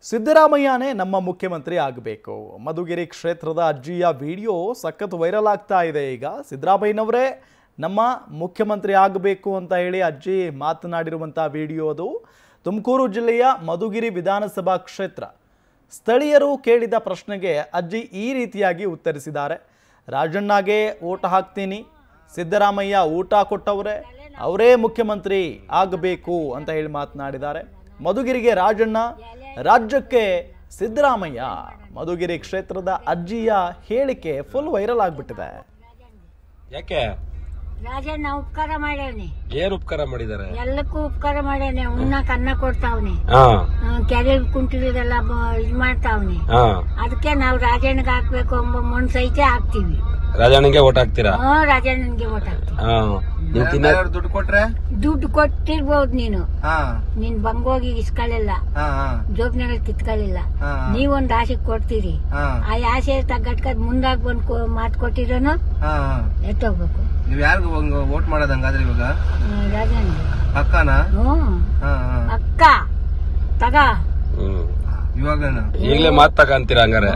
ಸಿದ್ದರಾಮಯ್ಯನೇ ನಮ್ಮ ಮುಖ್ಯಮಂತ್ರಿ ಆಗಬೇಕು. ಮಧುಗಿರಿ ಕ್ಷೇತ್ರದ ಅಜ್ಜಿಯ ವಿಡಿಯೋ ಸಖತ್ ವೈರಲ್ ಆಗ್ತಾ ಇದೆ. ಈಗ ಸಿದ್ದರಾಮಯ್ಯನವರೇ ನಮ್ಮ ಮುಖ್ಯಮಂತ್ರಿ ಆಗಬೇಕು ಅಂತ ಹೇಳಿ ಅಜ್ಜಿ ಮಾತನಾಡಿರುವಂಥ ವಿಡಿಯೋ ಅದು. ತುಮಕೂರು ಜಿಲ್ಲೆಯ ಮಧುಗಿರಿ ವಿಧಾನಸಭಾ ಕ್ಷೇತ್ರ. ಸ್ಥಳೀಯರು ಕೇಳಿದ ಪ್ರಶ್ನೆಗೆ ಅಜ್ಜಿ ಈ ರೀತಿಯಾಗಿ ಉತ್ತರಿಸಿದ್ದಾರೆ. ರಾಜಣ್ಣಗೆ ಓಟ್ ಹಾಕ್ತೀನಿ, ಸಿದ್ದರಾಮಯ್ಯ ಊಟ ಕೊಟ್ಟವ್ರೆ, ಅವರೇ ಮುಖ್ಯಮಂತ್ರಿ ಆಗಬೇಕು ಅಂತ ಹೇಳಿ ಮಾತನಾಡಿದ್ದಾರೆ. ಮಧುಗಿರಿಗೆ ರಾಜಣ್ಣ, ರಾಜ್ಯಕ್ಕೆ ಸಿದ್ದರಾಮಯ್ಯ. ಮಧುಗಿರಿ ಕ್ಷೇತ್ರದ ಅಜ್ಜಿಯ ಹೇಳಿಕೆ ಫುಲ್ ವೈರಲ್ ಆಗ್ಬಿಟ್ಟಿದೆ. ಯಾಕೆ ರಾಜಣ್ಣ ಉಪಕಾರ ಮಾಡ್ಯಾವ್ನಿ. ಏನ್ ಉಪಕಾರ ಮಾಡಿದಾರೆ? ಎಲ್ಲಕ್ಕೂ ಉಪಕಾರ ಮಾಡ್ಯಾನೆ. ಉಣ್ಣಕ್ ಅನ್ನ ಕೊಡ್ತಾವ್ನಿ, ಕೆರೆ ಕುಂಟಿದೆಲ್ಲ ಇದ್ ಮಾಡ್ತಾವ್ನಿ. ಅದಕ್ಕೆ ನಾವು ರಾಜಣ್ಣಗೆ ಹಾಕ್ಬೇಕು ಎಂಬ ಮನ್ಸೈತೆ ಹಾಕ್ತಿವಿ. ರಾಜಣ್ಣಗೆ ಓಟ್ ಹಾಕ್ತೀರಾ? ರಾಜಣ್ಣನ್ಗೆ ಓಟ್ ಹಾಕ್ತಿವಿ. ದುಡ್ಡು ಕೊಟ್ರೆ ದುಡ್ಡು ಕೊಟ್ಟಿರ್ಬೋದು ನೀನ್ ಬಂಗೋಗಿ ಇಸ್ಕೊಳ್ಳಿಲ್ಲ, ಜೋಬ್ನಾಗ ಕಿತ್ಕೊಳ್ಳಿಲ್ಲ. ನೀವೊಂದ್ ಆಸೆ ಕೊಡ್ತೀರಿ, ಆ ಆಸೆ ತಗ್ಗಟ್ಕದ್ ಮುಂದಾಗ್ ಬಂದ್ ಮಾತ್ ಕೊಟ್ಟಿರೋನು ಎತ್ತೋಗ್ಬೇಕು. ನೀವ್ ಯಾರಿಗ ವೋಟ್ ಮಾಡೋದ್ ಹಂಗಾದ್ರೆ ಇವಾಗ? ರಾಜಣ್ಣಗೆ. ಅಕ್ಕನಾ? ಅಕ್ಕ ತಗ ಇವಾಗ ಈಗಲೇ ಮಾತ್ ತಗಂತೀರಾ ಹಂಗಾರೆ?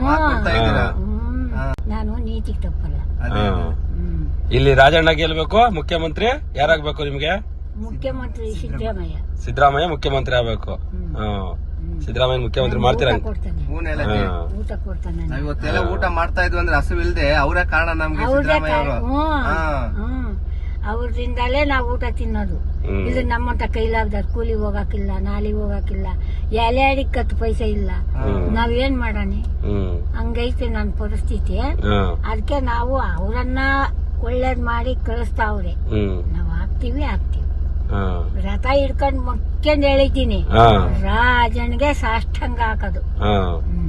ನಾನು ನೀತಿಗೆ ತಪ್ಪಲ್ಲ. ಇಲ್ಲಿ ರಾಜಣ್ಣ ಗೆಲ್ಬೇಕು, ಮುಖ್ಯಮಂತ್ರಿ ಯಾರಾಗ್ಬೇಕು ನಿಮ್ಗೆ? ಮುಖ್ಯಮಂತ್ರಿ ಸಿದ್ದರಾಮಯ್ಯ. ಸಿದ್ದರಾಮಯ್ಯ ಮುಖ್ಯಮಂತ್ರಿ ಆಗ್ಬೇಕು. ಸಿದ್ದರಾಮಯ್ಯ ಮುಖ್ಯಮಂತ್ರಿ ಮಾಡ್ತೀರಾ? ಊಟ ಕೊಡ್ತಾನೆ. ನಾವ್ ಇವತ್ತೆಲ್ಲ ಊಟ ಮಾಡ್ತಾ ಇದ್ವಿ ಅಂದ್ರೆ ಹಸುವಿಲ್ದೆ ಅವರೇ ಕಾರಣ ನಮ್ಗೆ. ಸಿದ್ದರಾಮಯ್ಯ ಅವರು ಅವ್ರಿಂದಲೇ ನಾವು ಊಟ ತಿನ್ನೋದು. ಇದು ನಮ್ಮಂತ ಕೈಲಾಗ್ದ ಕೂಲಿ ಹೋಗಕ್ಕಿಲ್ಲ, ನಾಲಿಗೆ ಹೋಗಕ್ಕಿಲ್ಲ, ಎಲೆ ಅಡಿಗೆ 10 ಪೈಸೆ ಇಲ್ಲ. ನಾವ್ ಏನ್ ಮಾಡಾನಿ? ಹಂಗೈತೆ ನನ್ ಪರಿಸ್ಥಿತಿ. ಅದಕ್ಕೆ ನಾವು ಅವರನ್ನ ಒಳ್ಳೇದ್ ಮಾಡಿ ಕಳಿಸ್ತಾವ್ರೆ. ನಾವ್ ಹಾಕ್ತಿವಿ. ರಥ ಹಿಡ್ಕೊಂಡ್ ಮಕ್ಕಂಡ್ ಹೇಳಿದ್ದೀನಿ, ರಾಜನ್ಗೆ ಸಾಷ್ಟಾಂಗ ಹಾಕೋದು.